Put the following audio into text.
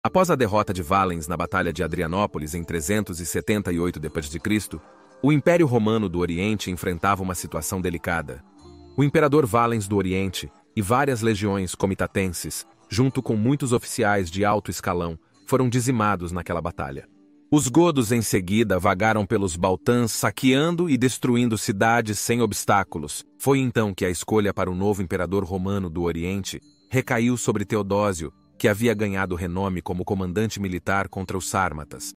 Após a derrota de Valens na Batalha de Adrianópolis em 378 d.C., o Império Romano do Oriente enfrentava uma situação delicada. O imperador Valens do Oriente e várias legiões comitatenses, junto com muitos oficiais de alto escalão, foram dizimados naquela batalha. Os godos em seguida vagaram pelos Baltãs, saqueando e destruindo cidades sem obstáculos. Foi então que a escolha para o novo imperador romano do Oriente recaiu sobre Teodósio, que havia ganhado renome como comandante militar contra os sármatas.